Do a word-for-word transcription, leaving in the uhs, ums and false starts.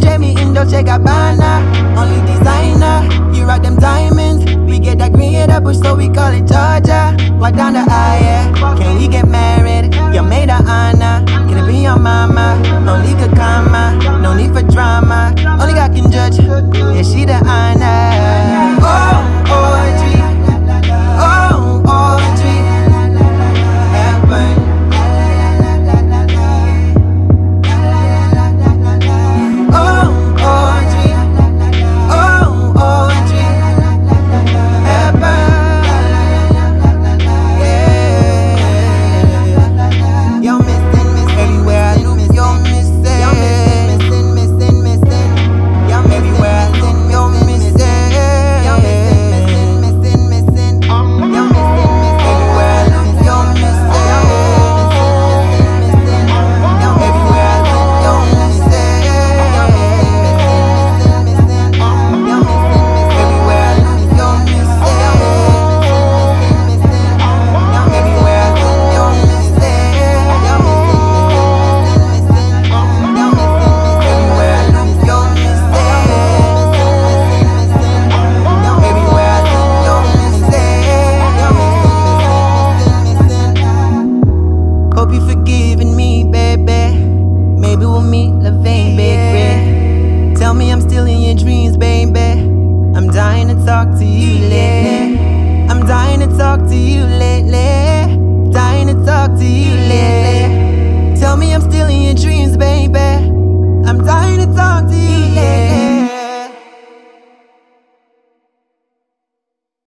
J me in Dolce Gabbana, only designer. You rock them diamonds. We get that green at the bush, so we call it Georgia. Walk down the aisle, yeah. Can we get married? You're made of honor. Can it be your mama? Only good karma, no need for drama. Only God can judge, yeah, she the honor. Oh, Audrey. Oh, Audrey. Hepburn. Hope you forgiving me, baby. Maybe we'll meet Levine, baby. Tell me I'm still in your dreams, baby. I'm dying to talk to you lately. I'm dying to talk to you lately. Dying to talk to you lately. Tell me I'm still in your dreams, baby. I'm dying to talk to you lately.